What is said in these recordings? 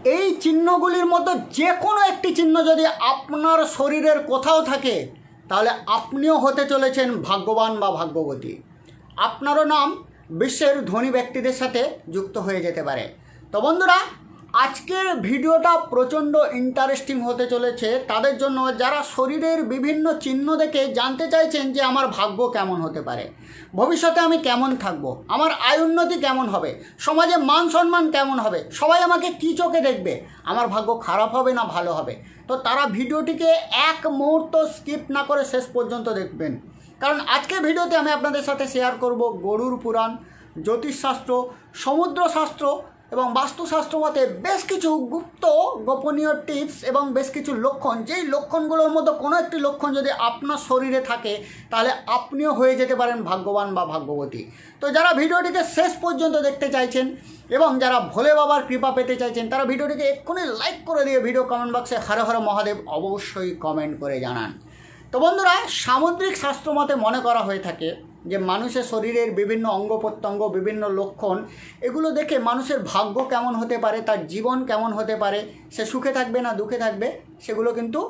এই চিহ্নগুলির মধ্যে যে কোনো একটি চিহ্ন যদি আপনার শরীরের কোথাও থাকে তাহলে আপনিও হতে চলেছেন ভাগ্যবান বা ভাগ্যবতী। আপনারও নাম বিশ্বের ধনী ব্যক্তিদের সাথে যুক্ত হয়ে যেতে পারে। তো বন্ধুরা, আজকের ভিডিওটা প্রচণ্ড ইন্টারেস্টিং হতে চলেছে তাদের জন্য যারা শরীরের বিভিন্ন চিহ্ন দেখে জানতে চাইছেন যে আমার ভাগ্য কেমন হতে পারে, ভবিষ্যতে আমি কেমন থাকব, আমার আয় উন্নতি কেমন হবে, সমাজে মান সম্মান কেমন হবে, সবাই আমাকে কী চোখে দেখবে, আমার ভাগ্য খারাপ হবে না ভালো হবে। তো তারা ভিডিওটিকে এক মুহূর্ত স্কিপ না করে শেষ পর্যন্ত দেখবেন, কারণ আজকের ভিডিওতে আমি আপনাদের সাথে শেয়ার করব গরুর পুরাণ, জ্যোতিষশাস্ত্র, সমুদ্রশাস্ত্র এবং বাস্তুশাস্ত্র মতে বেশ কিছু গুপ্ত গোপনীয় টিপস এবং বেশ কিছু লক্ষণ, যেই লক্ষণগুলোর মধ্যে কোনো একটি লক্ষণ যদি আপনার শরীরে থাকে তাহলে আপনিও হয়ে যেতে পারেন ভাগ্যবান বা ভাগ্যবতী। তো যারা ভিডিওটিকে শেষ পর্যন্ত দেখতে চাইছেন এবং যারা ভোলে বাবার কৃপা পেতে চাইছেন তারা ভিডিওটিকে এক্ষুনি লাইক করে দিয়ে ভিডিও কমেন্ট বক্সে হর হর মহাদেব অবশ্যই কমেন্ট করে জানান। তো বন্ধুরা, সামুদ্রিক শাস্ত্র মতে মনে করা হয়ে থাকে যে মানুষের শরীরের বিভিন্ন অঙ্গ প্রত্যঙ্গ, বিভিন্ন লক্ষণ, এগুলো দেখে মানুষের ভাগ্য কেমন হতে পারে, তার জীবন কেমন হতে পারে, সে সুখে থাকবে না দুঃখে থাকবে, সেগুলো কিন্তু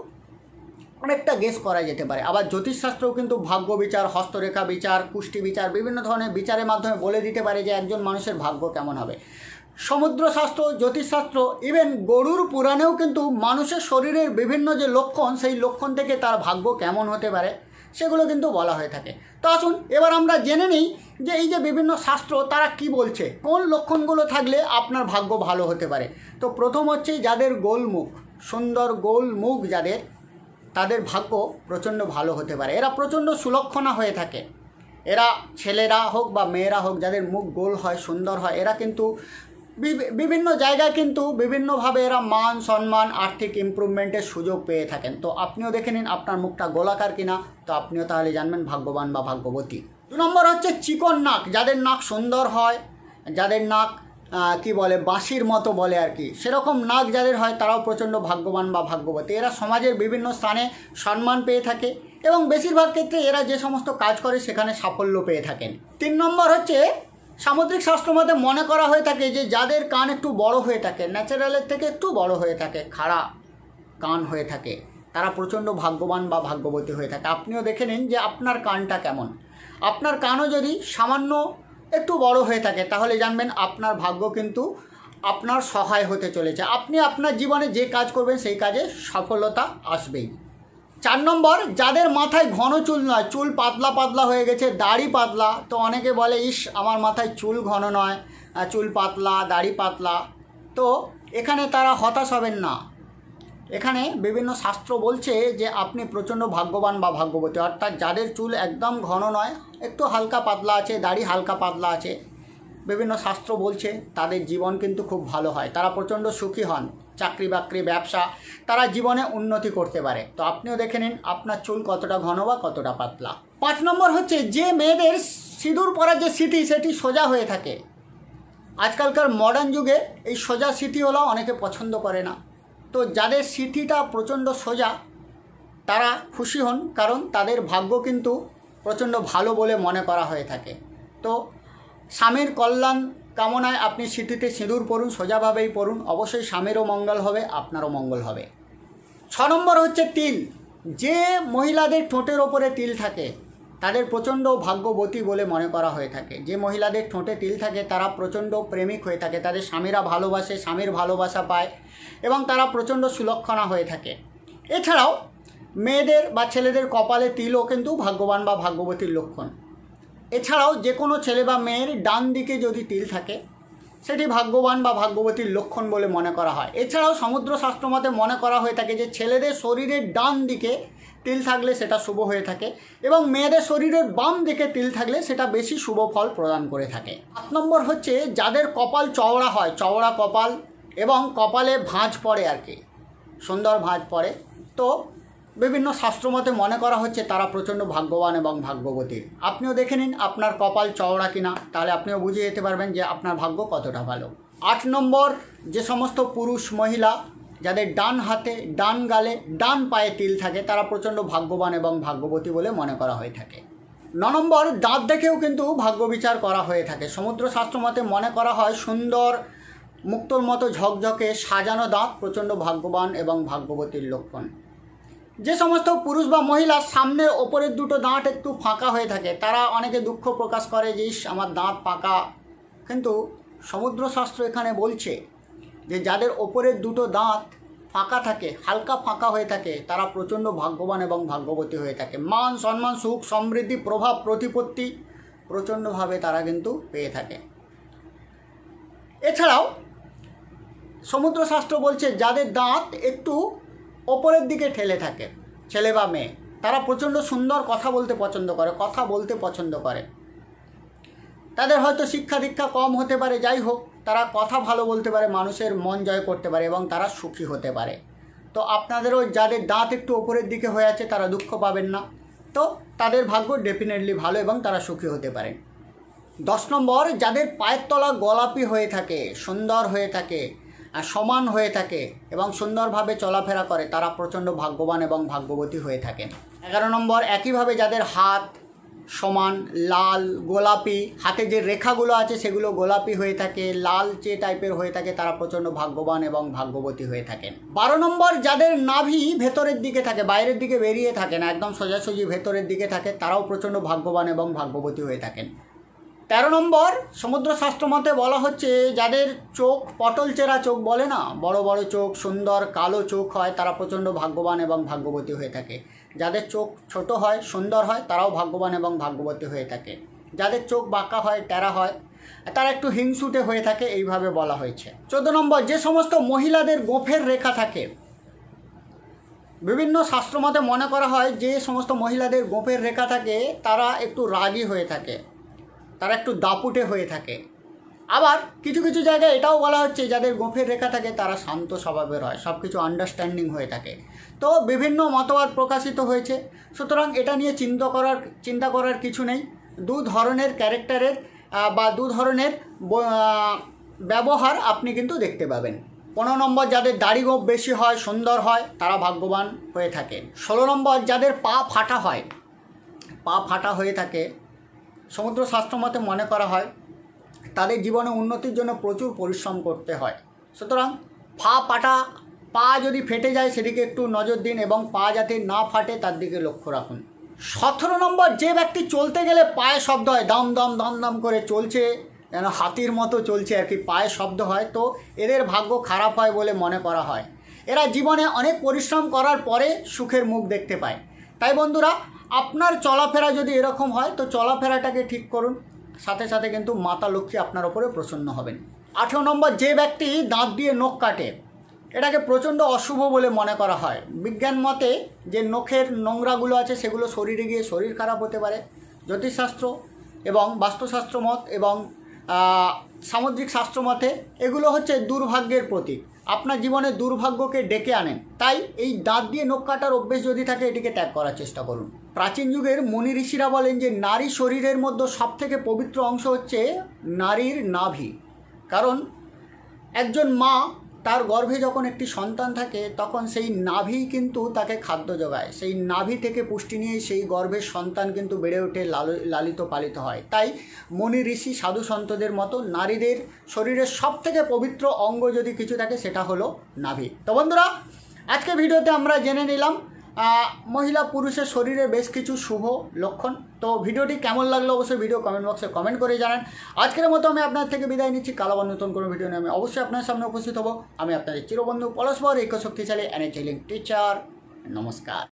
অনেকটা গেস করা যেতে পারে। আবার জ্যোতিষশাস্ত্রও কিন্তু ভাগ্য বিচার, হস্তরেখা বিচার, পুষ্টি বিচার, বিভিন্ন ধরনের বিচারের মাধ্যমে বলে দিতে পারে যে একজন মানুষের ভাগ্য কেমন হবে। সমুদ্রশাস্ত্র, জ্যোতিষশাস্ত্র, ইভেন গরুর পুরাণেও কিন্তু মানুষের শরীরের বিভিন্ন যে লক্ষণ, সেই লক্ষণ থেকে তার ভাগ্য কেমন হতে পারে সেগুলো কিন্তু বলা হয়ে থাকে। তো আসুন এবার আমরা জেনে নিই যে এই যে বিভিন্ন শাস্ত্র তারা কি বলছে, কোন লক্ষণগুলো থাকলে আপনার ভাগ্য ভালো হতে পারে। তো প্রথম হচ্ছে যাদের গোল মুখ, সুন্দর গোল মুখ যাদের, তাদের ভাগ্য প্রচণ্ড ভালো হতে পারে। এরা প্রচণ্ড সুলক্ষণা হয়ে থাকে। এরা ছেলেরা হোক বা মেয়েরা হোক, যাদের মুখ গোল হয়, সুন্দর হয়, এরা কিন্তু বিভিন্ন জায়গায় কিন্তু বিভিন্নভাবে এরা মান সম্মান, আর্থিক ইমপ্রুভমেন্টের সুযোগ পেয়ে থাকেন। তো আপনিও দেখে নিন আপনার মুখটা গোলাকার কিনা, তো আপনিও তাহলে জানবেন ভাগ্যবান বা ভাগ্যবতী। 2 নম্বর হচ্ছে চিকন নাক, যাদের নাক সুন্দর হয়, যাদের নাক কি বলে বাঁশির মতো বলে আর কি, সেরকম নাক যাদের হয় তারাও প্রচণ্ড ভাগ্যবান বা ভাগ্যবতী। এরা সমাজের বিভিন্ন স্থানে সম্মান পেয়ে থাকে এবং বেশিরভাগ ক্ষেত্রে এরা যে সমস্ত কাজ করে সেখানে সাফল্য পেয়ে থাকেন। 3 নম্বর হচ্ছে সামুদ্রিক শাস্ত্র মতে মনে করা হয়ে থাকে যে যাদের কান একটু বড় হয়ে থাকে, ন্যাচারালের থেকে একটু বড় হয়ে থাকে, খাড়া কান হয়ে থাকে, তারা প্রচণ্ড ভাগ্যবান বা ভাগ্যবতী হয়ে থাকে। আপনিও দেখে নিন যে আপনার কানটা কেমন। আপনার কানও যদি সামান্য একটু বড় হয়ে থাকে তাহলে জানবেন আপনার ভাগ্য কিন্তু আপনার সহায় হতে চলেছে। আপনি আপনার জীবনে যে কাজ করবেন সেই কাজে সফলতা আসবেই। 4 নম্বর, যাদের মাথায় ঘন চুল নয়, চুল পাতলা পাতলা হয়ে গেছে, দাড়ি পাতলা। তো অনেকে বলে ইস আমার মাথায় চুল ঘন নয়, চুল পাতলা, দাড়ি পাতলা। তো এখানে তারা হতাশ হবেন না। এখানে বিভিন্ন শাস্ত্র বলছে যে আপনি প্রচণ্ড ভাগ্যবান বা ভাগ্যবতী, অর্থাৎ যাদের চুল একদম ঘন নয়, একটু হালকা পাতলা আছে, দাড়ি হালকা পাতলা আছে, বিভিন্ন শাস্ত্র বলছে তাদের জীবন কিন্তু খুব ভালো হয়, তারা প্রচণ্ড সুখী হন, চাকরি বাকরি, ব্যবসা, তারা জীবনে উন্নতি করতে পারে। তো আপনিও দেখে নিন আপনার চুল কতটা ঘন বা কতটা পাতলা। 5 নম্বর হচ্ছে যে মেয়েদের সিঁদুর পরার যে স্মৃতি সেটি সোজা হয়ে থাকে। আজকালকার মডার্ন যুগে এই সোজা স্মৃতি হলেও অনেকে পছন্দ করে না। তো যাদের স্মৃতিটা প্রচণ্ড সোজা তারা খুশি হন, কারণ তাদের ভাগ্য কিন্তু প্রচণ্ড ভালো বলে মনে করা হয়ে থাকে। তো স্বামীর কল্যাণ কামনায় আপনি স্মৃতিতে সিঁদুর পরুন, সোজাভাবেই পরুন, অবশ্যই স্বামীরও মঙ্গল হবে, আপনারও মঙ্গল হবে। 6 নম্বর হচ্ছে তিল। যে মহিলাদের ঠোঁটের ওপরে তিল থাকে তাদের প্রচণ্ড ভাগ্যবতী বলে মনে করা হয়ে থাকে। যে মহিলাদের ঠোঁটে তিল থাকে তারা প্রচণ্ড প্রেমিক হয়ে থাকে, তাদের স্বামীরা ভালোবাসে, স্বামীর ভালোবাসা পায় এবং তারা প্রচণ্ড সুলক্ষণা হয়ে থাকে। এছাড়াও মেয়েদের বা ছেলেদের কপালে তিলও কিন্তু ভাগ্যবান বা ভাগ্যবতীর লক্ষণ। এছাড়াও যে কোনো ছেলে বা মেয়ের ডান দিকে যদি তিল থাকে সেটি ভাগ্যবান বা ভাগ্যবতীর লক্ষণ বলে মনে করা হয়। এছাড়াও সমুদ্রশাস্ত্র মতে মনে করা হয়ে থাকে যে ছেলেদের শরীরের ডান দিকে তিল থাকলে সেটা শুভ হয়ে থাকে এবং মেয়েদের শরীরের বাম দিকে তিল থাকলে সেটা বেশি শুভ ফল প্রদান করে থাকে। 7 নম্বর হচ্ছে যাদের কপাল চওড়া হয়, চওড়া কপাল এবং কপালে ভাঁজ পড়ে আর কি, সুন্দর ভাঁজ পড়ে। তো বিভিন্ন শাস্ত্রমতে মনে করা হচ্ছে তারা প্রচণ্ড ভাগ্যবান এবং ভাগ্যবতী। আপনিও দেখে নিন আপনার কপাল চওড়া কিনা, তাহলে আপনিও বুঝে যেতে পারবেন যে আপনার ভাগ্য কতটা ভালো। 8 নম্বর, যে সমস্ত পুরুষ মহিলা যাদের ডান হাতে, ডান গালে, ডান পায়ে তিল থাকে তারা প্রচণ্ড ভাগ্যবান এবং ভাগ্যবতী বলে মনে করা হয়ে থাকে। 9 নম্বর, দাঁত দেখেও কিন্তু ভাগ্য বিচার করা হয়ে থাকে। সমুদ্রশাস্ত্র মতে মনে করা হয় সুন্দর মুক্তোর মতো ঝকঝকে সাজানো দাঁত প্রচণ্ড ভাগ্যবান এবং ভাগ্যবতীর লক্ষণ। যে সমস্ত পুরুষ বা মহিলার সামনের ওপরের দুটো দাঁত একটু ফাঁকা হয়ে থাকে, তারা অনেকে দুঃখ প্রকাশ করে যে ইস আমার দাঁত ফাঁকা, কিন্তু সমুদ্রশাস্ত্র এখানে বলছে যে যাদের ওপরের দুটো দাঁত ফাঁকা থাকে, হালকা ফাঁকা হয়ে থাকে, তারা প্রচণ্ড ভাগ্যবান এবং ভাগ্যবতী হয়ে থাকে। মান সম্মান সুখ সমৃদ্ধি প্রভাব প্রতিপত্তি প্রচণ্ডভাবে তারা কিন্তু পেয়ে থাকে। এছাড়াও সমুদ্রশাস্ত্র বলছে যাদের দাঁত একটু ওপরের দিকে ঠেলে থাকে, ছেলে বা মেয়ে, তারা প্রচণ্ড সুন্দর কথা বলতে পছন্দ করে। তাদের হয়তো শিক্ষা দীক্ষা কম হতে পারে, যাই হোক তারা কথা ভালো বলতে পারে, মানুষের মন জয় করতে পারে এবং তারা সুখী হতে পারে। তো আপনাদেরও যাদের দাঁত একটু ওপরের দিকে হয়ে আছে তারা দুঃখ পাবেন না, তো তাদের ভাগ্য ডেফিনেটলি ভালো এবং তারা সুখী হতে পারে। 10 নম্বর, যাদের পায়ের তলা গোলাপি হয়ে থাকে, সুন্দর হয়ে থাকে, সমান হয়ে থাকে এবং সুন্দরভাবে চলাফেরা করে, তারা প্রচণ্ড ভাগ্যবান এবং ভাগ্যবতী হয়ে থাকেন। 11 নম্বর, একইভাবে যাদের হাত সমান লাল গোলাপি, হাতে যে রেখাগুলো আছে সেগুলো গোলাপি হয়ে থাকে, লালচে টাইপের হয়ে থাকে, তারা প্রচণ্ড ভাগ্যবান এবং ভাগ্যবতী হয়ে থাকেন। 12 নম্বর, যাদের নাভি ভেতরের দিকে থাকে, বাইরের দিকে বেরিয়ে থাকে না, একদম সোজাসুজি ভেতরের দিকে থাকে, তারাও প্রচণ্ড ভাগ্যবান এবং ভাগ্যবতী হয়ে থাকেন। 13 নম্বর, সমুদ্রশাস্ত্র মতে বলা হচ্ছে যাদের চোখ পটল চেরা চোখ বলে না, বড় বড় চোখ, সুন্দর কালো চোখ হয়, তারা প্রচণ্ড ভাগ্যবান এবং ভাগ্যবতী হয়ে থাকে। যাদের চোখ ছোট হয়, সুন্দর হয়, তারাও ভাগ্যবান এবং ভাগ্যবতী হয়ে থাকে। যাদের চোখ বাঁকা হয়, টেরা হয়, তারা একটু হিংসুটে হয়ে থাকে, এইভাবে বলা হয়েছে। 14 নম্বর, যে সমস্ত মহিলাদের গোঁফের রেখা থাকে, বিভিন্ন শাস্ত্রমতে মনে করা হয় যে সমস্ত মহিলাদের গোঁফের রেখা থাকে তারা একটু রাগী হয়ে থাকে, তারা একটু দাপুটে হয়ে থাকে। আবার কিছু কিছু জায়গায় এটাও বলা হচ্ছে যাদের গোঁফের রেখা থাকে তারা শান্ত স্বভাবের হয়, সব কিছু আন্ডারস্ট্যান্ডিং হয়ে থাকে। তো বিভিন্ন মতবাদ প্রকাশিত হয়েছে, সুতরাং এটা নিয়ে চিন্তা করার কিছু নেই। দু ধরনের ক্যারেক্টারের বা দু ধরনের ব্যবহার আপনি কিন্তু দেখতে পাবেন। 15 নম্বর, যাদের দাড়ি গোঁফ বেশি হয়, সুন্দর হয়, তারা ভাগ্যবান হয়ে থাকে। 16 নম্বর, যাদের পা ফাটা হয়ে থাকে, সমুদ্রশাস্ত্র মতে মনে করা হয় তাদের জীবনে উন্নতির জন্য প্রচুর পরিশ্রম করতে হয়, সুতরাং পা যদি ফেটে যায় সেদিকে একটু নজর দিন এবং পা যাতে না ফাটে তার দিকে লক্ষ্য রাখুন। 17 নম্বর, যে ব্যক্তি চলতে গেলে পায়ে শব্দ হয়, দাম দাম দাম দাম করে চলছে, যেন হাতির মতো চলছে আর কি, পায়ে শব্দ হয়, তো এদের ভাগ্য খারাপ হয় বলে মনে করা হয়। এরা জীবনে অনেক পরিশ্রম করার পরে সুখের মুখ দেখতে পায়। তাই বন্ধুরা, আপনার চলাফেরা যদি এরকম হয় তো চলাফেরাটাকে ঠিক করুন, সাথে সাথে কিন্তু মাতা লক্ষ্মী আপনার ওপরে প্রসন্ন হবেন। 18 নম্বর, যে ব্যক্তি দাঁত দিয়ে নখ কাটে, এটাকে প্রচণ্ড অশুভ বলে মনে করা হয়। বিজ্ঞান মতে যে নখের নোংরাগুলো আছে সেগুলো শরীরে গিয়ে শরীর খারাপ হতে পারে। জ্যোতিষশাস্ত্র এবং বাস্তুশাস্ত্র মত এবং সামুদ্রিক শাস্ত্র মতে এগুলো হচ্ছে দুর্ভাগ্যের প্রতীক, আপনার জীবনে দুর্ভাগ্যকে ডেকে আনেন। তাই এই দাঁত দিয়ে নখ কাটার অভ্যেস যদি থাকে এটিকে ত্যাগ করার চেষ্টা করুন। প্রাচীন যুগের মুনি ঋষিরা বলেন যে নারী শরীরের মধ্যে সবথেকে পবিত্র অংশ হচ্ছে নারীর নাভি, কারণ একজন মা তার গর্ভে যখন একটি সন্তান থাকে তখন সেই নাভি কিন্তু তাকে খাদ্য যোগায়, সেই নাভি থেকে পুষ্টি নিয়ে সেই গর্ভের সন্তান কিন্তু বেড়ে ওঠে, লালিত পালিত হয়। তাই মুনি ঋষি সাধু সন্তদের মতো নারীদের শরীরের সবথেকে পবিত্র অঙ্গ যদি কিছু থাকে সেটা হলো নাভি। তো বন্ধুরা, আজকে ভিডিওতে আমরা জেনে নিলাম মহিলা পুরুষের শরীরে বেশ কিছু শুভ লক্ষণ। তো ভিডিওটি কেমন লাগলো অবশ্যই ভিডিও কমেন্ট বক্সে কমেন্ট করে জানান। আজকের মতো আমি আপনার থেকে বিদায় নিচ্ছি। কাল আবার নতুন কোনো ভিডিও নিয়ে আমি অবশ্যই আপনার সামনে উপস্থিত হব। আমি আপনাদের চিরবন্ধু পলাশবর, এই শক্তিশালী এনার্জি হিলিং টিচার। নমস্কার।